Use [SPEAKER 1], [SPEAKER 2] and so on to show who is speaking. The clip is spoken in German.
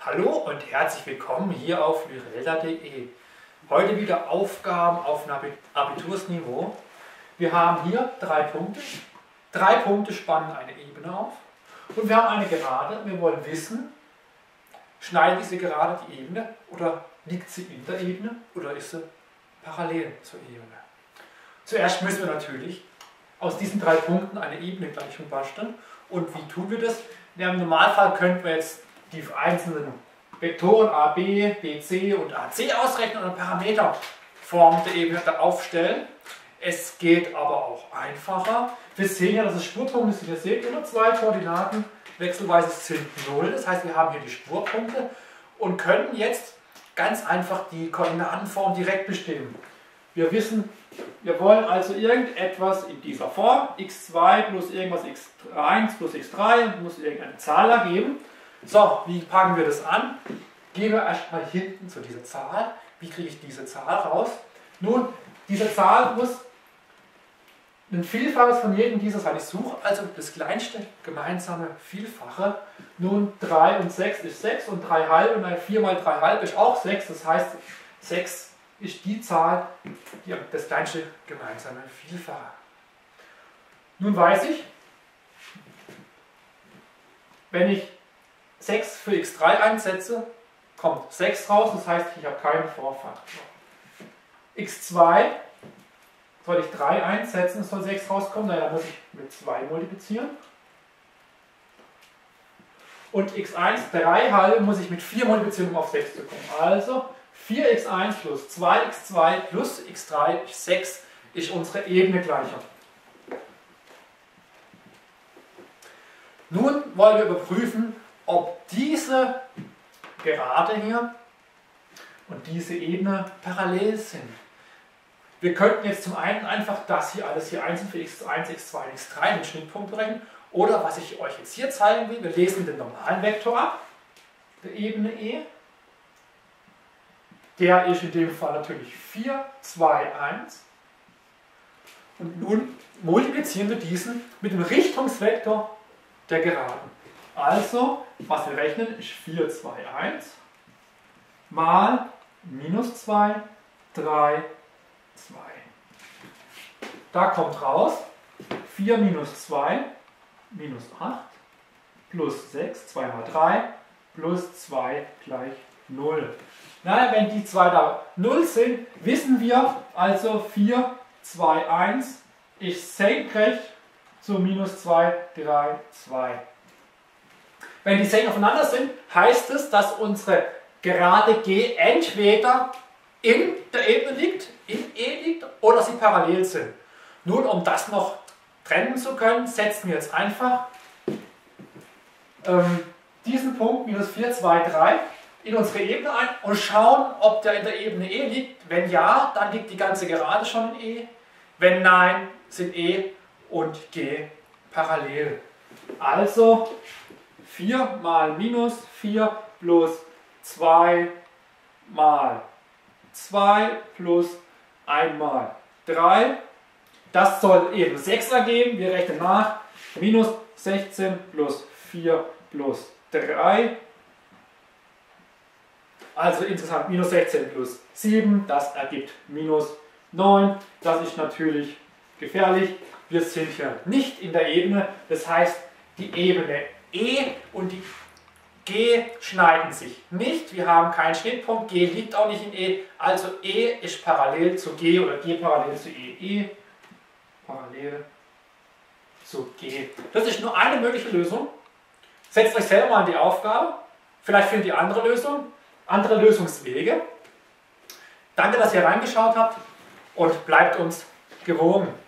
[SPEAKER 1] Hallo und herzlich willkommen hier auf lyrelda.de. Heute wieder Aufgaben auf Abitursniveau. Wir haben hier 3 Punkte. 3 Punkte spannen eine Ebene auf. Und wir haben eine Gerade. Wir wollen wissen, schneidet diese Gerade die Ebene oder liegt sie in der Ebene oder ist sie parallel zur Ebene. Zuerst müssen wir natürlich aus diesen 3 Punkten eine Ebenegleichung basteln. Und wie tun wir das? Ja, im Normalfall könnten wir jetzt die einzelnen Vektoren a, b, b, c und a, c ausrechnen und Parameterform der Ebene aufstellen. Es geht aber auch einfacher. Wir sehen ja, dass es Spurpunkte sind. Ihr seht immer 2 Koordinaten wechselweise sind 0. Das heißt, wir haben hier die Spurpunkte und können jetzt ganz einfach die Koordinatenform direkt bestimmen. Wir wissen, wir wollen also irgendetwas in dieser Form, x2 plus irgendwas x1 plus x3, muss irgendeine Zahl ergeben. So, wie packen wir das an? Gehen wir erstmal hinten zu dieser Zahl. Wie kriege ich diese Zahl raus? Nun, diese Zahl muss ein Vielfaches von jedem dieser sein. Ich suche also das kleinste gemeinsame Vielfache. Nun, 3 und 6 ist 6 und 3 halbe, und 4 mal 3 halbe ist auch 6. Das heißt, 6 ist die Zahl, die das kleinste gemeinsame Vielfache. Nun weiß ich, wenn ich 6 für x3 einsetze, kommt 6 raus, das heißt, ich habe keinen Vorfaktor. x2 soll ich 3 einsetzen, es soll 6 rauskommen, naja, dann muss ich mit 2 multiplizieren. Und x1, 3 halbe, muss ich mit 4 multiplizieren, um auf 6 zu kommen. Also 4x1 plus 2x2 plus x3 ist 6, ist unsere Ebenegleichung. Nun wollen wir überprüfen, ob diese Gerade hier und diese Ebene parallel sind. Wir könnten jetzt zum einen einfach das hier alles hier einzeln für x1, x2 und x3 den Schnittpunkt berechnen. Oder was ich euch jetzt hier zeigen will, wir lesen den normalen Vektor ab, der Ebene E. Der ist in dem Fall natürlich 4, 2, 1. Und nun multiplizieren wir diesen mit dem Richtungsvektor der Geraden. Also, was wir rechnen, ist 4, 2, 1 mal minus 2, 3, 2. Da kommt raus 4 minus 2, minus 8, plus 6, 2 mal 3, plus 2 gleich 0. Na, wenn die 2 da 0 sind, wissen wir also 4, 2, 1 ist senkrecht zu minus 2, 3, 2. Wenn die Senkrecht aufeinander sind, heißt es, dass unsere Gerade G entweder in der Ebene liegt, in E liegt, oder sie parallel sind. Nun, um das noch trennen zu können, setzen wir jetzt einfach diesen Punkt minus 4, 2, 3 in unsere Ebene ein und schauen, ob der in der Ebene E liegt. Wenn ja, dann liegt die ganze Gerade schon in E. Wenn nein, sind E und G parallel. Also 4 mal minus 4 plus 2 mal 2 plus 1 mal 3. Das soll eben 6 ergeben. Wir rechnen nach. Minus 16 plus 4 plus 3. Also insgesamt minus 16 plus 7. Das ergibt minus 9. Das ist natürlich gefährlich. Wir sind hier nicht in der Ebene. Das heißt, die Ebene E und die G schneiden sich nicht. Wir haben keinen Schnittpunkt. G liegt auch nicht in E. Also E ist parallel zu G oder G parallel zu E. E parallel zu G. Das ist nur eine mögliche Lösung. Setzt euch selber mal an die Aufgabe. Vielleicht findet ihr andere Lösungen, andere Lösungswege. Danke, dass ihr reingeschaut habt und bleibt uns gewogen.